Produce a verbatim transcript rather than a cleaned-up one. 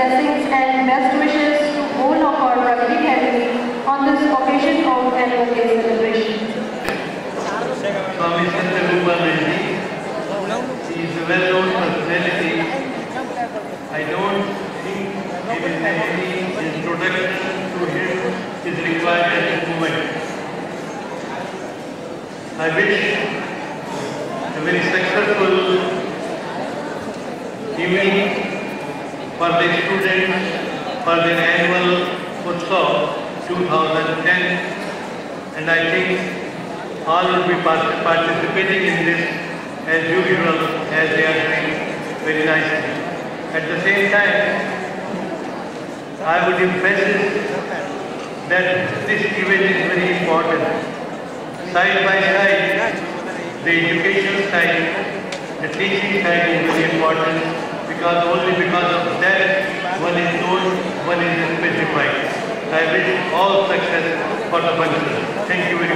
blessings and best wishes to all of our Pragati family on this occasion of annual day celebration. Swami Shri Govindlal Vora Ji, he is a well-known personality. I don't think even any introduction to him is required at this moment. I wish a very successful evening for the students for the annual Utsav two thousand ten, and I think all will be participating in this as usual, as they are doing very nicely. At the same time, I would emphasize that this event is very important. Side by side, the education side, the teaching side is very important, because only because of that one is known, one is specified. I wish all success for the function. Thank you very much.